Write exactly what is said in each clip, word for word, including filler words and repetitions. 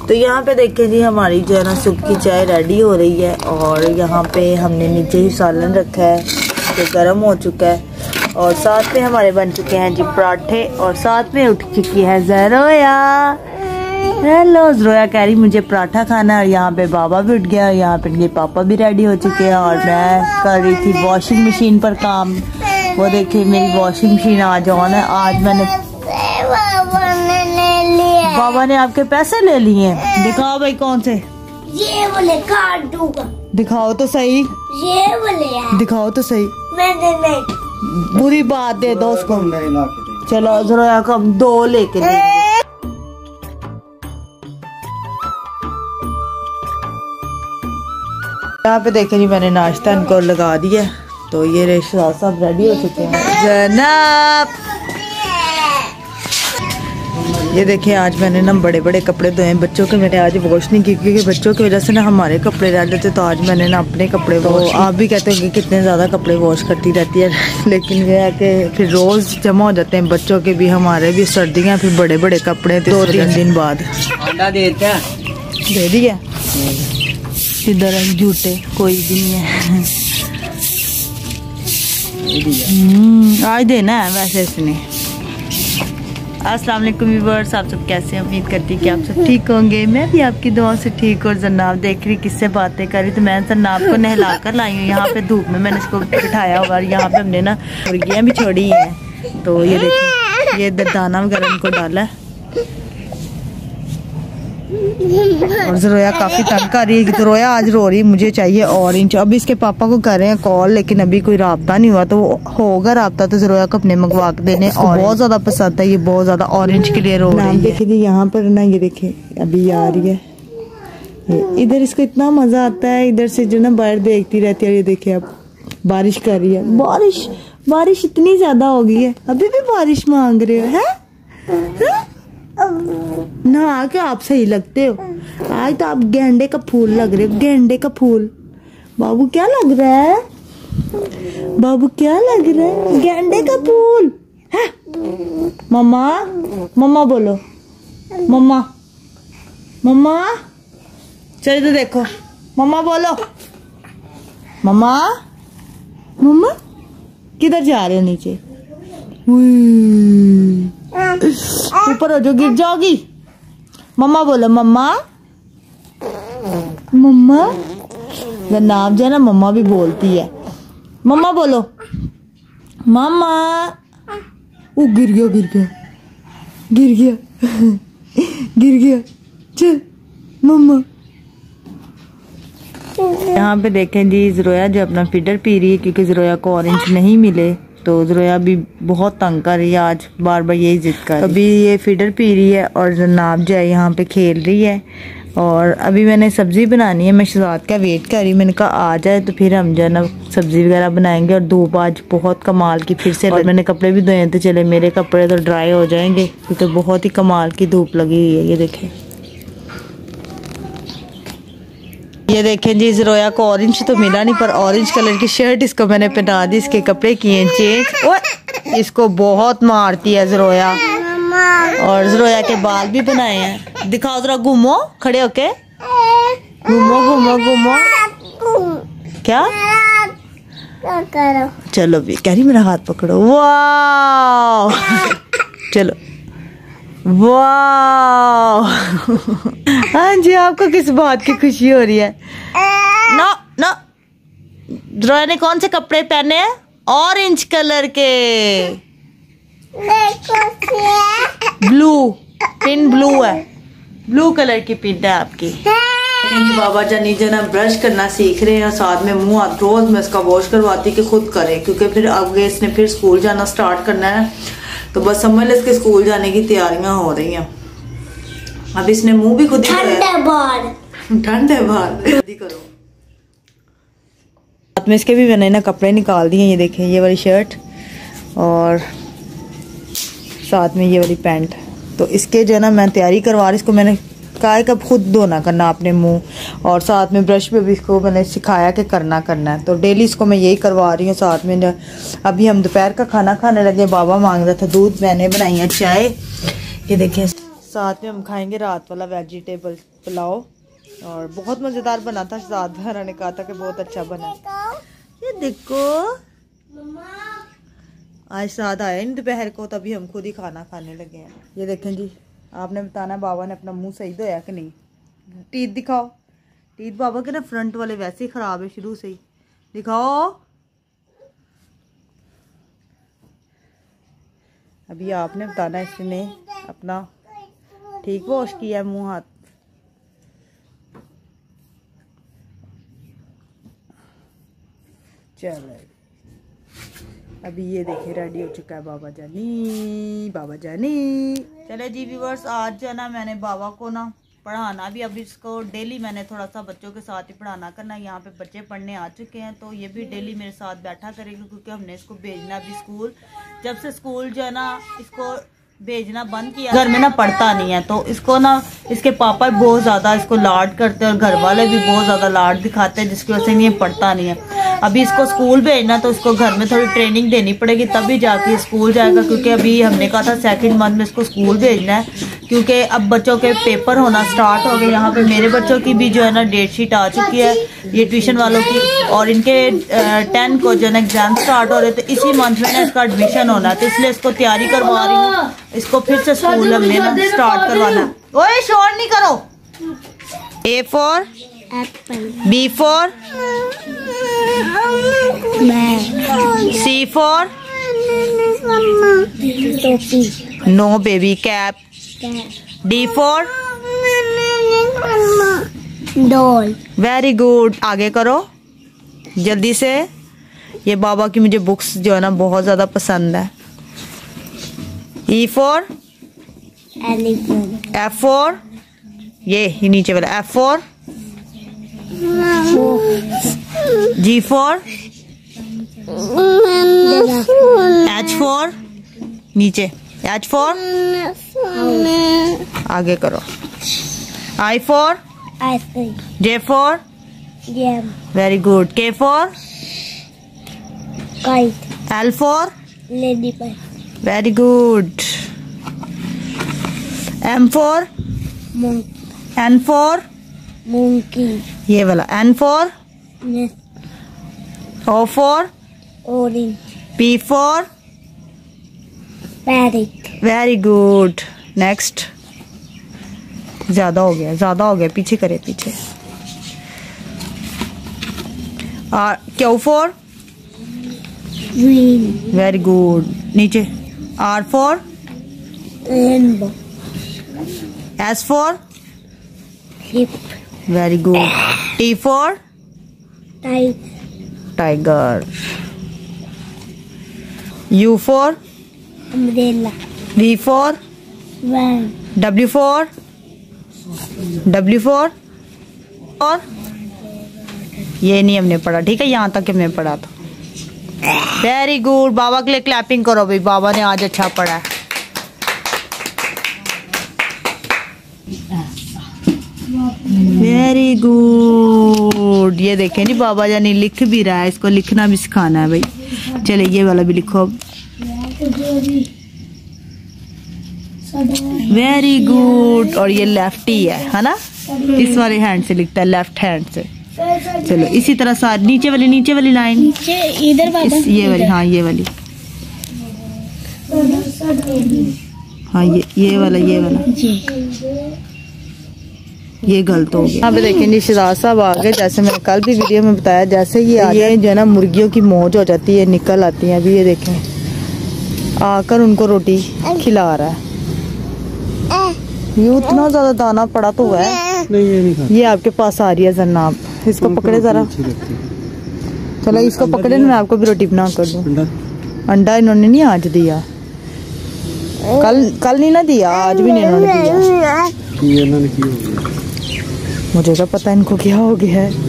तो यहाँ पे देखिए जी हमारी जो है ना सुबह की चाय रेडी हो रही है और यहाँ पे हमने नीचे ही सालन रखा है जो गर्म हो चुका है और साथ में हमारे बन चुके हैं जी पराठे और साथ में उठ चुकी है ज़रोया। हेलो ज़रोया कह रही मुझे पराठा खाना है और यहाँ पे बाबा भी उठ गया और यहाँ पे इनके पापा भी रेडी हो चुके हैं और मैं कर रही थी वॉशिंग मशीन पर काम। वो देखिए मेरी वॉशिंग मशीन आज ऑन है। आज मैंने बाबा ने आपके पैसे ले लिए हैं। दिखाओ भाई कौन से, ये वाले काट दूंगा। दिखाओ तो सही, ये वाले दिखाओ तो सही। मैंने नहीं, बुरी बात दे दो उसको। चलो ज़रोया को हम दो लेके दे। यहाँ पे देखें जी मैंने नाश्ता इनको लगा दिया तो ये रिश्तेदार सब रेडी हो चुके हैं। जनाब ये देखिए आज मैंने ना बड़े बड़े कपड़े धोए हैं बच्चों के। मैंने आज वॉश नहीं की क्योंकि बच्चों की वजह से ना हमारे कपड़े रह जाते तो आज मैंने ना अपने कपड़े वॉश। आप भी कहते हो कि कितने ज़्यादा कपड़े वॉश करती रहती है लेकिन ये है कि फिर रोज़ जमा हो जाते हैं बच्चों के भी हमारे भी। सर्दियाँ फिर बड़े बड़े कपड़े दो तीन दिन बाद दे दिया। इधर झूठे कोई भी नहीं है। आज देना है वैसे इसने। अस्सलाम वालेकुम व्यूअर्स, आप सब कैसे हैं? उम्मीद करती कि आप सब ठीक होंगे। मैं भी आपकी दुआ से ठीक। और जन्नाब देख रही किससे बातें कर रही तो मैं जन्नाब को नहला कर लाई हूँ। यहाँ पे धूप में मैंने इसको बिठाया हुआ और यहाँ पे हमने ना मुर्गियाँ भी छोड़ी हैं। तो ये देखिए ये दाना वगैरह इनको डाला है और ज़रोया काफ़ी तंग कर रही है कि ज़रोया आज रो रही मुझे चाहिए ऑरेंज। अभी इसके पापा को कर रहे हैं कॉल लेकिन अभी कोई राब्ता नहीं हुआ तो होगा राब्ता तो ज़रोया को अपने मंगवा के देने। और बहुत ज़्यादा पसंद है ये, बहुत ज़्यादा ऑरेंज के लिए रो रही है। देखिए जी यहाँ पर ना ये देखिए अभी आ रही है इधर, इसको इतना मज़ा आता है इधर से जो ना बाहर देखती रहती है। ये देखिए अब बारिश कर रही है। बारिश बारिश इतनी ज़्यादा हो गई है अभी भी बारिश मांग रहे हो है ना के आप सही लगते हो। आज तो आप गेंडे का फूल लग रहे हो, गेंडे का फूल। बाबू क्या लग रहा है? बाबू क्या लग रहा है? गेंडे का फूल है। मम्मा मम्मा बोलो, मम्मा मम्मा चलो तो देखो, मम्मा बोलो, मम्मा मम्मा किधर जा रहे हो? नीचे ऊपर हो जो गिर जाओगी। मम्मा बोलो, मम्मा मम्मा नाम जो है ना मम्मा भी बोलती है। मम्मा बोलो, मम्मा। वो गिर गया गिर गया गिर गया गिर गया चल मम्मा। यहाँ पे देखें जी ज़रोया जो अपना फीडर पी रही है क्योंकि ज़रोया को ऑरेंज नहीं मिले तो ज़रोया भी बहुत तंग कर रही है। आज बार बार यही जिद कर रही है। अभी ये फीडर पी रही है और जनाब जो है यहाँ पे खेल रही है। और अभी मैंने सब्ज़ी बनानी है, मैं शहजाद का वेट कर रही। मैंने कहा आ जाए तो फिर हम जो है ना सब्ज़ी वगैरह बनाएंगे। और धूप आज बहुत कमाल की फिर से। और मैंने कपड़े भी धोए थे, चले मेरे कपड़े तो ड्राई हो जाएंगे क्योंकि बहुत ही कमाल की धूप लगी हुई है। ये देखें ये देखें जी ज़रोया को ऑरेंज तो मिला नहीं पर ऑरेंज कलर की शर्ट इसको मैंने पहना दी। इसके कपड़े किए चेंज। ओए इसको बहुत मारती है ज़रोया। और ज़रोया के बाल भी बनाए हैं। दिखाओ जरा, घूमो खड़े होके, घूमो घूमो घूमो। क्या करो? चलो भी कह रही मेरा हाथ पकड़ो। वाह चलो वाह। हाँ जी आपको किस बात की खुशी हो रही है? नो नो ज़रोया ने कौन से कपड़े पहने हैं? ऑरेंज कलर के, ब्लू पिन ब्लू है, ब्लू कलर की पिन है आपकी। बाबा जानी जना ब्रश करना सीख रहे हैं साथ में मुंह हाथ रोज मैं इसका वॉश करवाती कि खुद करे क्योंकि फिर आगे इसने फिर स्कूल जाना स्टार्ट करना है तो बस समझ लो इसके स्कूल जाने की तैयारियां हो रही हैं। अब इसने मुंह भी खुद ही ठंड है बाहर, ठंड है बाहर खुद ही करो। साथ में इसके भी मैंने ना कपड़े निकाल दिए। ये देखें ये वाली शर्ट और साथ में ये वाली पैंट। तो इसके जो है ना मैं तैयारी करवा रही। इसको मैंने कहा है कि खुद धोना करना अपने मुंह और साथ में ब्रश पे भी इसको मैंने सिखाया कि करना करना है। तो डेली इसको मैं यही करवा रही हूँ। साथ में अभी हम दोपहर का खाना खाने लगे। बाबा मांग रहा था दूध, मैंने बनाई है चाय। ये देखें साथ में हम खाएंगे रात वाला वेजिटेबल पुलाव और बहुत मज़ेदार बना था। शहजाद भरा ने कहा था कि बहुत अच्छा बना। ये देखो आज शहजाद आया नहीं दोपहर को, तभी हम खुद ही खाना खाने लगे हैं। ये देखें जी, आपने बताना बाबा ने अपना मुंह सही धोया कि नहीं। टीथ दिखाओ। टीथ बाबा के ना फ्रंट वाले वैसे ही ख़राब है शुरू से ही। दिखाओ। अभी आपने बताना इसने अपना ठीक वॉश किया मुंह हाथ। चलो अभी ये देखिए रेडी हो चुका है बाबा जानी, बाबा जानी। चले जी व्यूवर्स, आज जो है ना मैंने बाबा को ना पढ़ाना भी, अभी इसको डेली मैंने थोड़ा सा बच्चों के साथ ही पढ़ाना करना। यहाँ पे बच्चे पढ़ने आ चुके हैं तो ये भी डेली मेरे साथ बैठा करेगा, क्योंकि हमने इसको भेजना भी स्कूल। जब से स्कूल जो है ना इसको भेजना बंद किया, घर में ना पढ़ता नहीं है, तो इसको ना इसके पापा बहुत ज़्यादा इसको लाड करते हैं और घर वाले भी बहुत ज़्यादा लाड दिखाते हैं, जिसकी वजह से ये पढ़ता नहीं है। अभी इसको स्कूल भेजना तो इसको घर में थोड़ी ट्रेनिंग देनी पड़ेगी, तभी जाके स्कूल जाएगा। क्योंकि अभी हमने कहा था सेकंड मंथ में इसको स्कूल भेजना है, क्योंकि अब बच्चों के पेपर होना स्टार्ट हो गए। यहाँ पे मेरे बच्चों की भी जो है ना डेट शीट आ चुकी है, ये ट्यूशन वालों की, और इनके टेन को जो है ना एग्जाम स्टार्ट हो रहे, तो इसी मंथ में ना इसका एडमिशन होना है, तो इसलिए इसको तैयारी करवा रही हूँ। इसको फिर से स्कूल हमने ना स्टार्ट करवाना। ओए शोर नहीं करो। A for apple, B for C for no baby cap, D for doll. Very good, आगे करो जल्दी से। ये बाबा की मुझे बुक्स जो है ना बहुत ज्यादा पसंद है। E for elephant, F for ये ही नीचे वाला F for, G for H for नीचे, एच फॉर आगे करो, I for ice cream, J for jam, very good, K for kite, L for lady bird, very good, M for monkey, N for monkey, ये वाला, N for O for orange, P for parrot, very good. Next, ज्यादा हो गया ज्यादा हो गया पीछे करे पीछे। और Q for green, very good, नीचे, R for rainbow, S for hip, very good, T for tiger, tiger, U for umbrella, V for van, W for W for और ये नहीं हमने पढ़ा, ठीक है, यहाँ तक हमने पढ़ा था। वेरी गुड, बाबा के लिए क्लैपिंग करो भाई, बाबा ने आज अच्छा पढ़ा है। Very good. ये देखें जी बाबा जानी लिख भी रहा है, इसको लिखना भी सिखाना है भाई। चले ये वाला भी लिखो। Very good. और ये लेफ्टी है है ना, इस वाले हैंड से लिखता है, लेफ्ट हैंड से। चलो इसी तरह सारी नीचे वाली नीचे वाली लाइन इधर इस ये वाली, हाँ ये वाली, हाँ ये ये वाला ये वाला ये गलत हो गया। यहाँ पे देखिए जी शहजाद साहब आ गए, जैसे मैंने कल भी वीडियो में बताया, जैसे ये आ गए जो है ना मुर्गियों की मौज हो जाती है, निकल आती है। अभी ये देखें आकर उनको रोटी खिला रहा है। ये उतना ज्यादा दाना पड़ा तो हुआ है। नहीं ये नहीं खाता। ये आपके पास आ रही है जन्नाब, इसको पकड़े जरा। चलो इसको पकड़े, मैं आपको भी रोटी बना कर दूं। अंडा इन्होंने नहीं आज दिया, कल कल नहीं ना दिया, आज भी नहीं इन्होंने दिया। ये इन्होंने क्या हो गया? मुझे क्या पता इनको क्या हो गया है।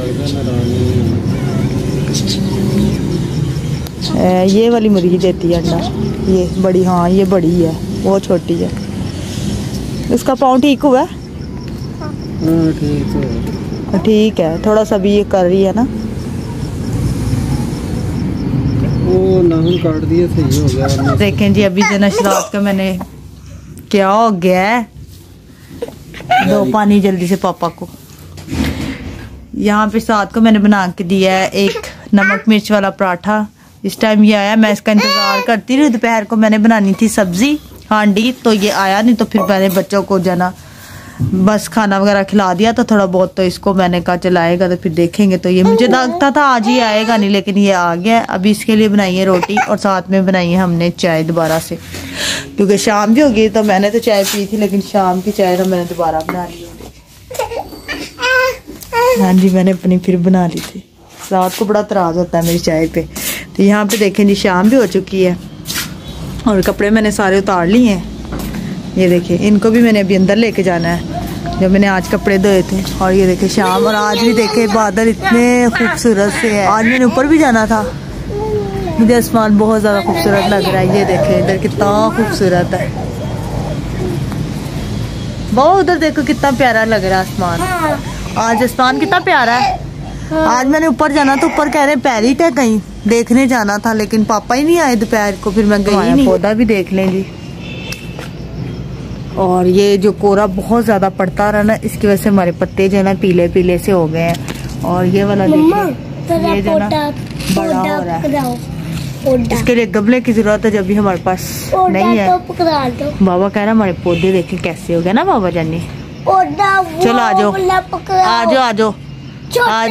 ए, ये वाली मुर्गी देती है अंडा, ये बड़ी, हाँ ये बड़ी है, वो छोटी है। उसका पाँव ठीक हुआ है? हाँ ठीक है, ठीक है, थोड़ा सा भी ये कर रही है ना। वो नाखून काट दिए थे, ये हो गया। देखें जी अभी जना शराब का मैंने क्या हो गया है। दो पानी जल्दी से पापा को। यहाँ पे साथ को मैंने बना के दिया है एक नमक मिर्च वाला पराठा। इस टाइम ये आया, मैं इसका इंतजार करती रही। दोपहर को मैंने बनानी थी सब्जी हांडी, तो ये आया नहीं, तो फिर मैंने बच्चों को जाना बस खाना वगैरह खिला दिया था थोड़ा बहुत, तो इसको मैंने कहा चलाएगा तो फिर देखेंगे। तो ये मुझे लगता था आज ही आएगा नहीं, लेकिन ये आ गया। अभी इसके लिए बनाई है रोटी और साथ में बनाई है हमने चाय दोबारा से, क्योंकि शाम भी हो गई। तो मैंने तो चाय पी थी, लेकिन शाम की चाय तो मैंने दोबारा बना ली। हाँ जी, मैंने अपनी फिर बना ली थी। रात को बड़ा तराज होता है मेरी चाय पे। तो यहाँ पे देखें जी, शाम भी हो चुकी है और कपड़े मैंने सारे उतार लिए हैं। ये देखिए, इनको भी मैंने अभी अंदर लेके जाना है, जब मैंने आज कपड़े धोए थे। और ये देखे शाम, और आज भी देखे बादल इतने खूबसूरत से है। आज मैंने ऊपर भी जाना था, मुझे आसमान बहुत ज़्यादा खूबसूरत लग रहा है। ये देखे इधर कितना खूबसूरत है, बहुत उधर देखो कितना प्यारा लग रहा है आसमान। आज आसमान कितना प्यारा है। आज मैंने ऊपर जाना था, ऊपर कह रहे पैरिट है कहीं देखने जाना था, लेकिन पापा ही नहीं आए दोपहर को, फिर मैं गई नहीं। पौधा भी देख लें जी। और ये जो कोहरा बहुत ज्यादा पड़ता रहा ना, इसकी वजह से हमारे पत्ते जो है ना पीले पीले से हो गए हैं। और ये वाला देखिए, ये जो ना बड़ा हो रहा है, इसके लिए गमले की जरूरत है, जब भी हमारे पास नहीं है। बाबा कह रहा हमारे पौधे देखें कैसे हो गए ना बाबा जानी। चलो आ जाओ आ जाओ आ जाओ आज।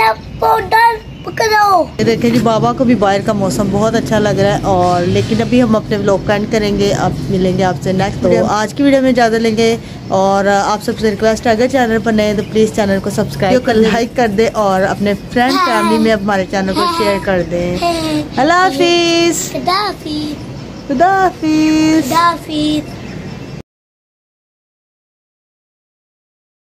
ये देखें जी, बाबा को भी बाहर का मौसम बहुत अच्छा लग रहा है। और लेकिन अभी हम अपने व्लॉग का एंड करेंगे, अब मिलेंगे आपसे नेक्स्ट वीडियो। आज की वीडियो में ज़्यादा लेंगे। और आप सबसे रिक्वेस्ट है, अगर चैनल पर नए तो प्लीज़ चैनल को सब्सक्राइब कर, लाइक कर दे और अपने फ्रेंड फैमिली में हमारे चैनल को शेयर कर दें। अल्लाह हाफिज़। खुदा हाफिज़। खुदा हाफिज़।